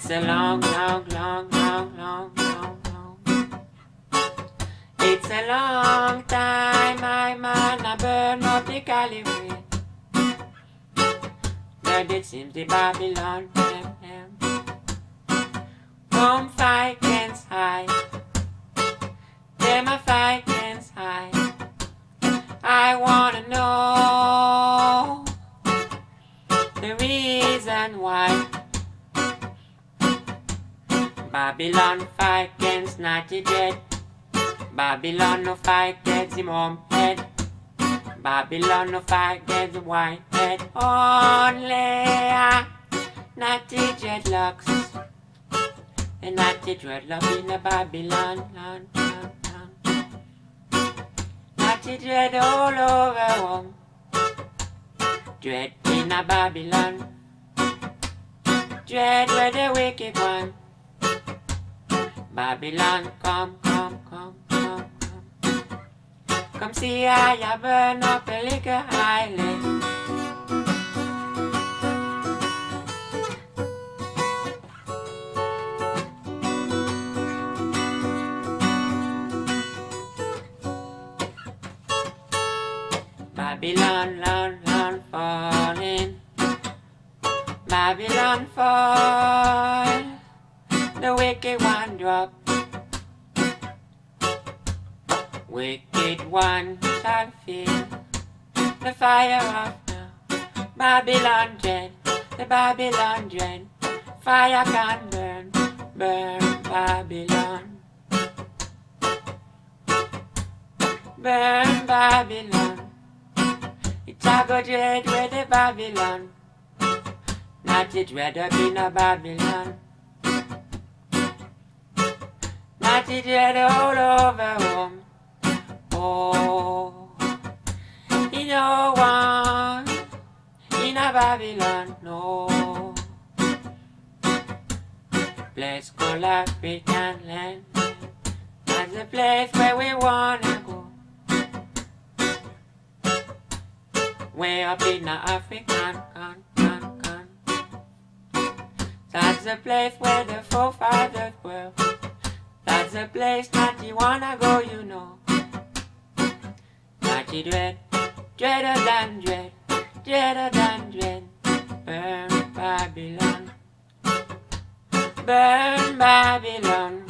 It's a long, long, long, long, long, long, long. It's a long time, my man, I burn up the collie way. But it seems the Babylon, them. Come fight against high. Them a fight against high. I wanna know the reason why. Babylon fight against Natty Dread. Babylon no fight against him home head. Babylon no fight against the white head. Only Natty Dreadlocks. The Natty Dreadlock in the Babylon. Natty Dread all over home. Dread in a Babylon. Dread where the wicked one. Babylon, come, come, come, come, come. Come see how you burn up a liquor island. Babylon, land, falling. Babylon fall. The wicked one drop. Wicked one shall feel the fire of now. Babylon dread, the Babylon dread. Fire can burn, burn Babylon. Burn Babylon. It's a go dread with the Babylon. Natty Dread up in a Babylon. Natty Dread all over home. Oh, in no one in a Babylon, no. Place called African land. That's the place where we wanna go. Way up in a African con. That's the place where the forefathers were. That's the place that you wanna go, you know. Natty Dread, dreader than dread, dreader than dread. Burn Babylon, burn Babylon.